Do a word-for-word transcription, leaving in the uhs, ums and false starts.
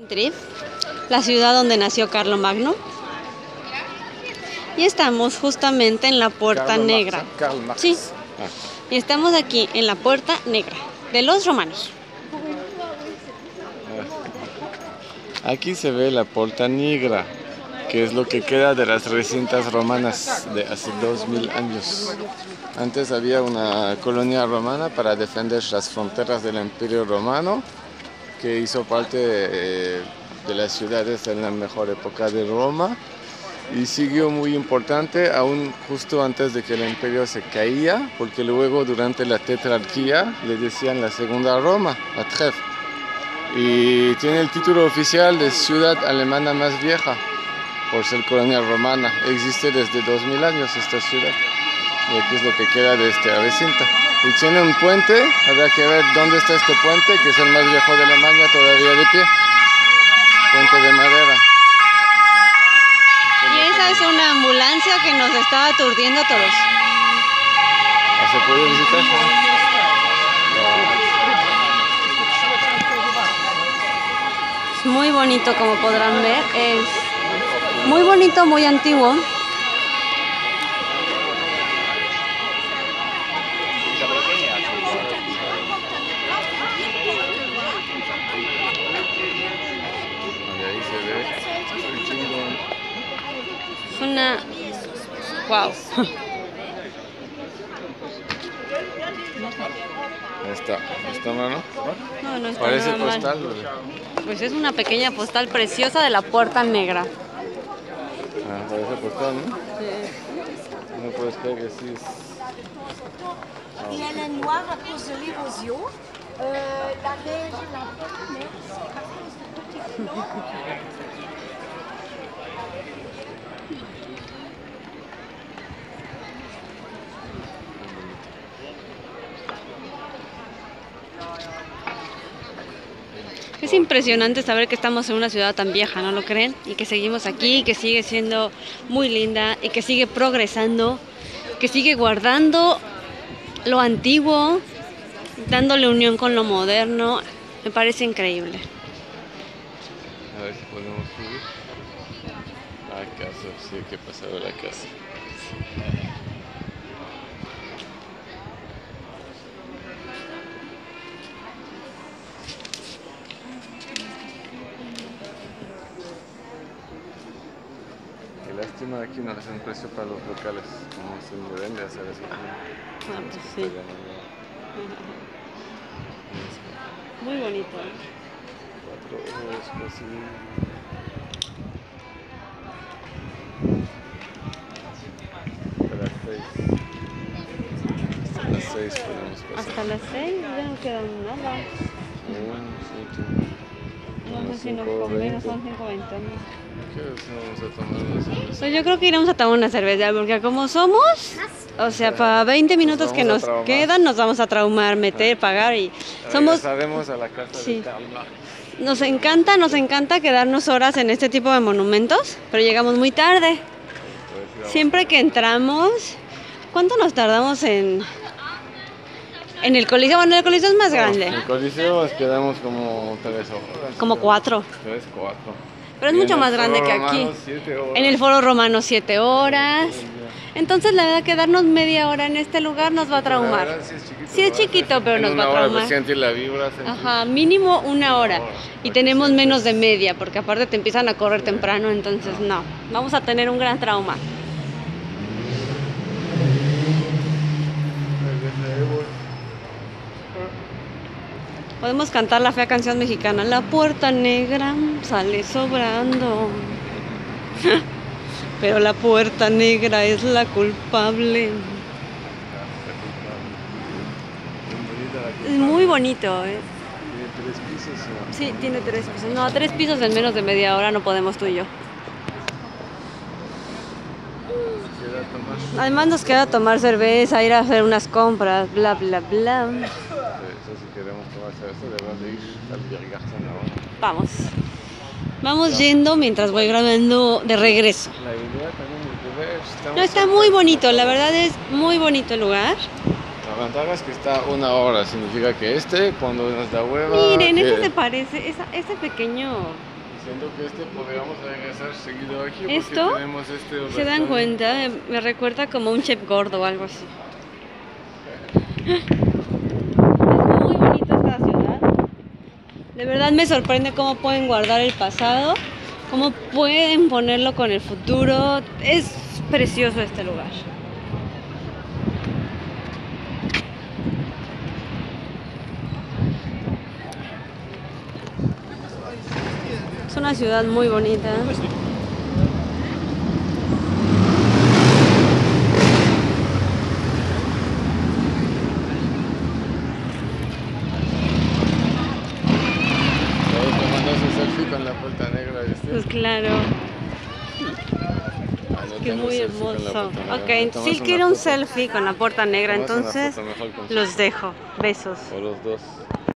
Trif, la ciudad donde nació Carlomagno. Y estamos justamente en la Puerta Karl Negra. Marx, Karl Marx. Sí. Ah. Y estamos aquí en la Puerta Negra de los romanos. Aquí se ve la Porta Negra, que es lo que queda de las recintas romanas de hace dos mil años. Antes había una colonia romana para defender las fronteras del Imperio Romano, que hizo parte de, de las ciudades en la mejor época de Roma, y siguió muy importante aún justo antes de que el imperio se caía, porque luego durante la tetrarquía le decían la segunda Roma, la Tref, y tiene el título oficial de ciudad alemana más vieja por ser colonia romana. Existe desde dos mil años esta ciudad, y aquí es lo que queda de este recinto. Y tiene un puente, habrá que ver dónde está este puente, que es el más viejo de Alemania, todavía de pie. Puente de madera. Y esa es una ambulancia que nos estaba aturdiendo a todos. ¿Se puede visitar? Es muy bonito, como podrán ver. Es muy bonito, muy antiguo. Es una... wow. Esta, esta mano. No, no está Parece nada mal. postal. Pues es una pequeña postal preciosa de la Puerta Negra. Ah, parece postal, ¿no? Sí. No puedes creer que sí es. Et elle est noire à cause de l'érosion. Euh, la neige, la bonne neige, c'est à cause de tout petit blanc. Es impresionante saber que estamos en una ciudad tan vieja, ¿no lo creen? Y que seguimos aquí, que sigue siendo muy linda y que sigue progresando, que sigue guardando lo antiguo, dándole unión con lo moderno. Me parece increíble. A ver si podemos subir. La casa, sí, ¿qué pasaba la casa? Qué lástima, aquí no hacen precio para los locales, como se deben de hacer eso. Ah, pues sí. Muy bonito. Cuatro euros casi. Hasta las seis. Hasta las seis podemos pasar. Hasta las seis ya no queda nada. Un, siete, No sé si nos cinco, conviene, veinte. son cinco veinte. ¿Qué hora vamos a tomar una cerveza? Pues yo creo que iremos a tomar una cerveza, porque como somos, o sea, para veinte minutos que nos quedan, nos vamos a traumar, meter, pagar y somos... Regresaremos a la casa Sí. de Karl Marx. Nos encanta, nos encanta quedarnos horas en este tipo de monumentos, pero llegamos muy tarde. Siempre que entramos, ¿cuánto nos tardamos en, en el Coliseo? Bueno, el Coliseo es más grande, En el Coliseo nos quedamos como tres horas. como cuatro, Tres, cuatro. pero es Y en mucho el más grande Foro que Romano, aquí. siete horas. En el Foro Romano siete horas. Entonces la verdad quedarnos media hora en este lugar nos va a La traumar. verdad, sí es chiquito, Sí es ¿no? chiquito, pero En nos una va a hora, traumar. pues, sentir la vibra, sentir- Ajá, mínimo una hora. Una hora, Y para que tenemos sientas. menos de media, porque aparte te empiezan a correr temprano, entonces no. Vamos a tener un gran trauma. Podemos cantar la fea canción mexicana. La Puerta Negra sale sobrando. Pero la Puerta Negra es la culpable. Es muy bonito, ¿eh? Tiene tres pisos, ¿no? Sí, tiene tres pisos. No, tres pisos en menos de media hora no podemos tú y yo. Queda tomar. Además nos queda tomar cerveza, ir a hacer unas compras, bla, bla, bla. Eso, si queremos tomar cerveza, debemos de ir al Biergarten ahora. Vamos. Vamos yendo mientras voy grabando de regreso. La idea también es de ver. estamos No, está cerca muy de- bonito, la verdad es muy bonito el lugar. La ventaja es que está a una hora, significa que este, cuando nos da hueva... Miren, que- ese se parece, esa, ese pequeño Siento que este podríamos regresar seguido aquí porque ¿Esto? tenemos este ¿Se dan restaurante. cuenta? Me recuerda como un chef gordo o algo así. Es muy bonita esta ciudad. De verdad me sorprende cómo pueden guardar el pasado, cómo pueden ponerlo con el futuro. Es precioso este lugar. Es una ciudad muy bonita. Todos tomándose selfie con la Puerta Negra, ¿viste? Pues claro, Ah, no que tengo muy selfie con la hermoso. Puerta Negra. Ok, Tomas sí una quiero un foto. selfie con la puerta negra, Tomas una entonces foto mejor con los dejo. Besos. o los dos.